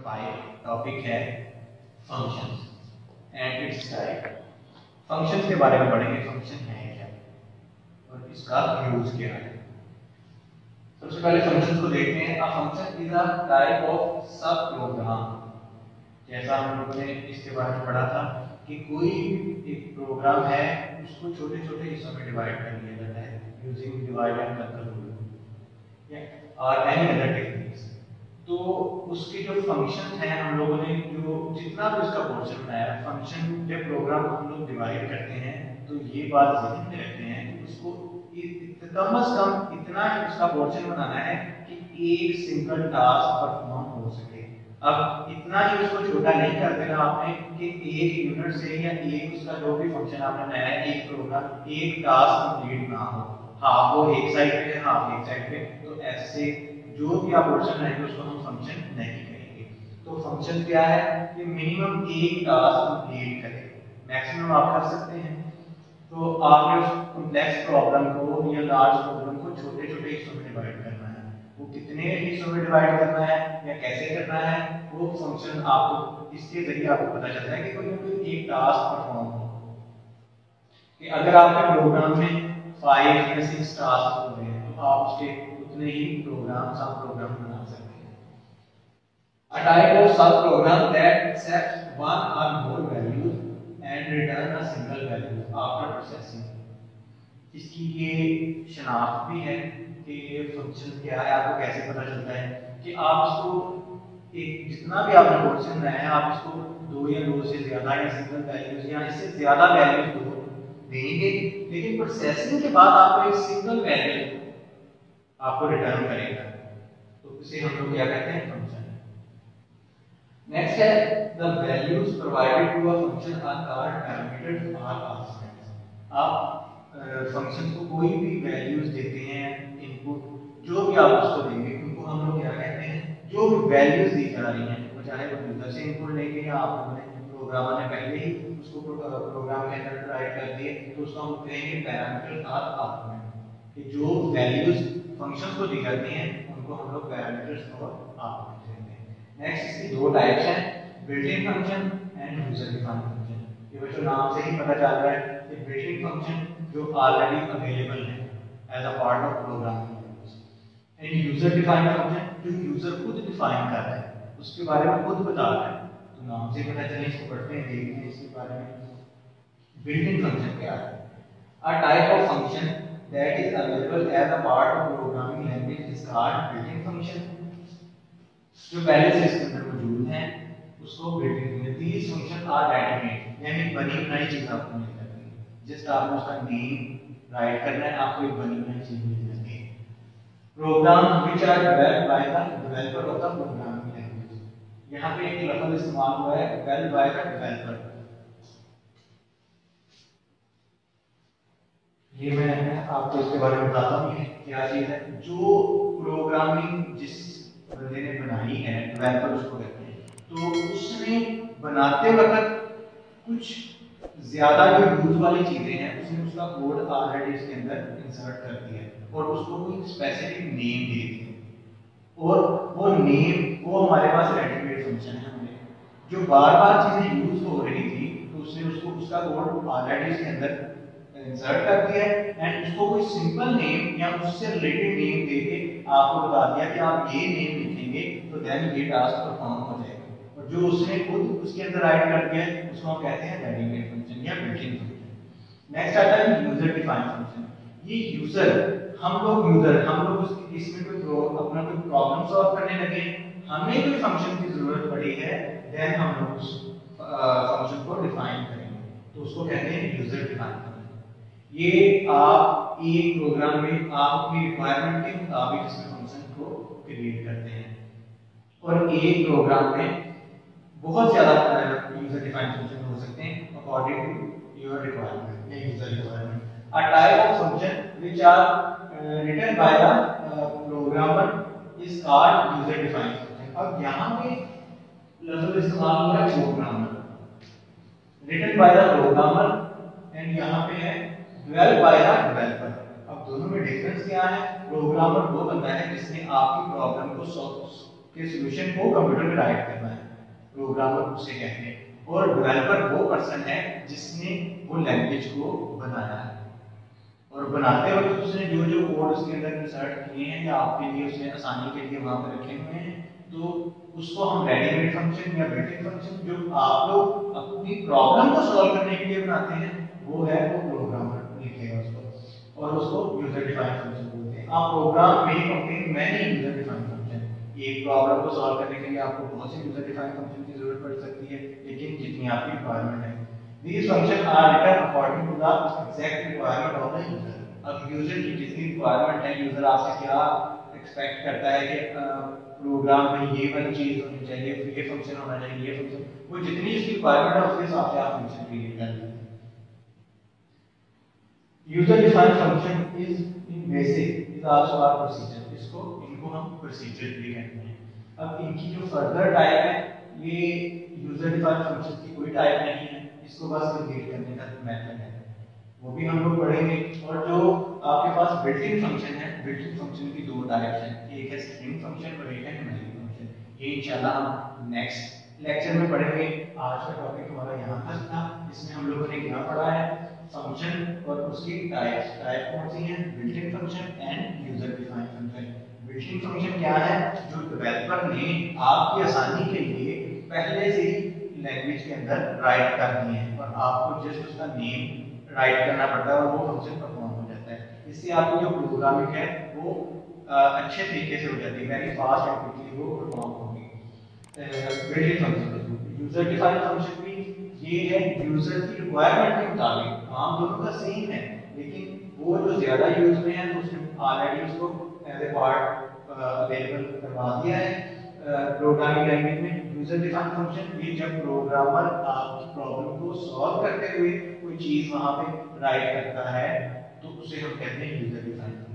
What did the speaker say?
5 topic है functions and its type. Functions के बारे में पढ़ेंगे, फंक्शन है क्या और इसका यूज क्या है। सबसे पहले फंक्शंस को देखते हैं। A function is a type of sub program. जैसा हम लोगों ने इसके बारे में पढ़ा था कि कोई एक प्रोग्राम है, उसको छोटे छोटे हिस्सों में डिवाइड कर लिया जाता है using divide and conquer rule और एनी अदर टेक्निक्स। तो उसके जो फंक्शन है, हम लोगों ने जो जितना भी उसका पोर्शन बनाया है, फंक्शन जब प्रोग्राम हम लोग डिवाइड करते हैं तो ये बात ध्यान में रखते हैं कि उसको कम से कम इतना ही उसका पोर्शन बनाना है कि एक सिंगल टास्क परफॉर्म हो सके। अब इतना ही उसको छोटा नहीं कर देना आपने कि एक यूनिट से या एक उसका जो भी फंक्शन आपने बनाया है, एक प्रोग्राम एक टास्क कंप्लीट ना हो, हाफ वो एक साइड पे है हाफ एक साइड पे, तो ऐसे जो भी आप पोर्शन रहेंगे उसको हम फंक्शन नहीं कहेंगे। तो फंक्शन क्या है कि मिनिमम एक टास्क कंप्लीट करे, मैक्सिमम आप कर सकते हैं। तो आपने उस कॉम्प्लेक्स प्रॉब्लम को या लार्ज प्रॉब्लम को छोटे छोटे हिस्सों में डिवाइड करना है। वो कितने हिस्सों में डिवाइड करना है या कैसे करना है, वो फंक्शन आपको इसके जरिए आपको पता चलता है कि कोई एक टास्क परफॉर्म हो। कि अगर आपके प्रोग्राम में 5 या 6 टास्क हो रहे हैं तो आप उसके उतने ही प्रोग्राम सब प्रोग्राम बना सकते हैं। A type of sub program that accepts one or more values and return a single value after processing। इसकी ये शनाख्त भी है कि फंक्शन क्या है, आपको कैसे पता चलता है कि आप इसको एक जितना भी आपने पोर्शन बनाया है आप इसको 2 या 2 से ज्यादा या सिंगल वैल्यूज या इससे ज्यादा वैल्यूज को देंगे, लेकिन प्रोसेसिंग के बाद आपको एक सिंगल वैल्यू आपको रिटर्न करेगा। तो इसे हम लोग क्या कहते हैं, फंक्शन। नेक्स्ट है the values provided to a function are called parameters और आर्गुमेंट्स। आप फंक्शन को कोई भी वैल्यूज देते हैं, इनपुट जो भी आप उसको देंगे उनको हम लोग क्या कहते हैं, जो भी वैल्यूज दी जा रही हैं, वो चाहे वो यूजर से इनपुट लेंगे या आपने प्रोग्रामर ने पहले ही उसको प्रोग्राम के अंदर राइट कर दिए तो उसको हम कहेंगे पैरामीटर और आर्गुमेंट। कि जो वैल्यूज फंक्शन को दी जाती हैं उनको हम लोग पैरामीटर्स और आर्गुमेंट कहते हैं। नेक्स्ट इसकी दो टाइप्स हैं, built in function and user defined function. ये बच्चों नाम से ही पता चल रहा है कि बिल्ट इन फंक्शन जो ऑलरेडी अवेलेबल है as a part of programming language, and user defined function जो यूजर खुद डिफाइन कर रहा है, उसके बारे में खुद बता रहा है। तो नाम से पता चले, इसको पढ़ते हैं, देखते हैं इसके बारे में। बिल्ट इन फंक्शन क्या है? A type of function that is available as a part of programming language is called built in function. जो पहले से इसके अंदर मौजूद है उसको built in function. These function are readymade, यानी बनी बनाई चीज आपको मिल जाती है। जस्ट आपको उसका नेम राइट करना है, आपको एक बनी बनाई चीज मिल जाती है। Program which are developed by the developer of the programming language. यहाँ पे एक लफ्ज इस्तेमाल हुआ है डेवलप्ड बाय द डेवलपर। ये मैं आपको इसके बारे में बताता हूँ ये क्या चीज है। जो प्रोग्रामिंग जिस बंदे ने बनाई है, डेवलपर उसको कहते हैं, तो उसने बनाते वक्त कुछ ज्यादा जो यूज वाली चीजें हैं उसने उसका कोड ऑलरेडी इसके अंदर इंसर्ट कर दिया है और उसको कोई स्पेसिफिक नेम दे दिया और वो नेम वो हमारे पास रेडीमेड फंक्शन है। हमने जो बार बार चीजें यूज हो रही थी तो उसने उसको उसका कोड ऑलरेडी इसके अंदर इंसर्ट कर दिया है एंड उसको कोई सिंपल नेम या उससे रिलेटेड नेम देके आपको बता दिया कि आप ये नेम लिखेंगे तो देन ये टास्क परफॉर्म हो जाएगा। और जो उसने खुद उसके अंदर राइट कर दिया है उसको हम कहते हैं रेडीमेड फंक्शन या बिल्ट इन फंक्शन। नेक्स्ट आता है यूजर डिफाइंड फंक्शन। ये यूजर हम लोग इसमें कोई अपना कोई प्रॉब्लम सॉल्व करने लगे, हमें कोई फंक्शन की जरूरत पड़ी है, देन हम लोग उस फंक्शन को डिफाइन करेंगे तो उसको कहते हैं यूजर डिफाइंड फंक्शन। ये आप एक प्रोग्राम में आप अपनी रिक्वायरमेंट के मुताबिक इसमें फंक्शन को क्रिएट करते हैं और एक प्रोग्राम में बहुत ज्यादा यूजर डिफाइंड फंक्शन हो सकते हैं अकॉर्डिंग टू योर रिक्वायरमेंट या user requirement. A type of function which are written by the programmer is called user defined function. अब यहां पे लफ्ज इस्तेमाल हो रहा है programmer, written by the programmer, and यहां पे है डेवलप्ड बाय द डेवलपर। अब दोनों में डिफरेंस क्या है? प्रोग्रामर वो बंदा है जिसने आपकी प्रॉब्लम को के सॉल्यूशन को कंप्यूटर में राइट करना है, प्रोग्रामर उसे कहते हैं। और डेवलपर वो पर्सन है जिसने वो लैंग्वेज को बनाया है, और बनाते वक्त उसने जो जो कोड उसके अंदर इंसर्ट किए हैं या आपके लिए उसने आसानी के लिए वहां पर रखे हुए हैं, तो उसको हम रेडीमेड फंक्शन या बिल्ट इन फंक्शन जो आप लोग अपनी प्रॉब्लम को सॉल्व करने के लिए बनाते हैं, वो है वो प्रोग्रामर लिखेगा उसको, और उसको यूजर डिफाइंड फंक्शन बोलते हैं। आप प्रोग्राम में contain many user defined function, एक प्रॉब्लम को सॉल्व करने के लिए आपको बहुत से यूजर डिफाइंड फंक्शन की जरूरत पड़ सकती है, लेकिन जितनी आपकी रिक्वायरमेंट है। These functions are written according to the exact requirement of the user. अब यूजर की जितनी रिक्वायरमेंट है, यूजर आपसे क्या एक्सपेक्ट करता है कि प्रोग्राम में ये वाली चीज होनी चाहिए, ये फंक्शन होना चाहिए, ये फंक्शन, वो जितनी उसकी रिक्वायरमेंट है उसके हिसाब से आप फंक्शन क्रिएट कर लेते हैं। User defined function is in basic is also our procedure, इनको हम प्रोसीजर भी कहते हैं। अब इनकी जो फर्दर टाइप है, ये यूजर डिफाइंड फंक्शन की कोई टाइप नहीं है, इसको बस क्रिएट करने का मेथड है, वो भी हम लोग पढ़ेंगे। और जो आपके पास बिल्ट इन फंक्शन है, बिल्ट इन फंक्शन की दो टाइप्स हैं, एक है स्ट्रिंग फंक्शन और एक है न्यूमेरिक फंक्शन। ये इंशाल्लाह हम नेक्स्ट लेक्चर में पढ़ेंगे। आज का टॉपिक हमारा यहाँ तक था, इसमें हम लोगों ने क्या पढ़ा है, फंक्शन और उसकी टाइप्स। टाइप कौन सी है, built in function and user defined function. Built in function क्या है, जो डेवलपर ने आपकी आसानी के लिए पहले से ही लैंग्वेज के अंदर राइट कर दिए हैं, और आपको जस्ट उसका नेम राइट करना पड़ता है और वो फंक्शन परफॉर्म हो जाता है। इससे आपकी जो प्रोग्रामिंग है वो अच्छे तरीके से हो जाती है, वेरी फास्ट एंड क्विकली वो परफॉर्म होगी। Built in function, user defined function भी ये है यूजर की रिक्वायरमेंट के मुताबिक, काम दोनों का सेम है, लेकिन वो जो ज्यादा यूज में है उसने ऑलरेडी उसको एज ए पार्ट अवेलेबल करवा दिया है प्रोग्रामिंग लैंग्वेज में। यूजर डिफाइंड फंक्शन ये जब प्रोग्रामर आपकी प्रॉब्लम को सॉल्व करते हुए कोई चीज वहां पे राइट करता है, तो उसे हम कहते हैं यूजर डिफाइंड फंक्शन।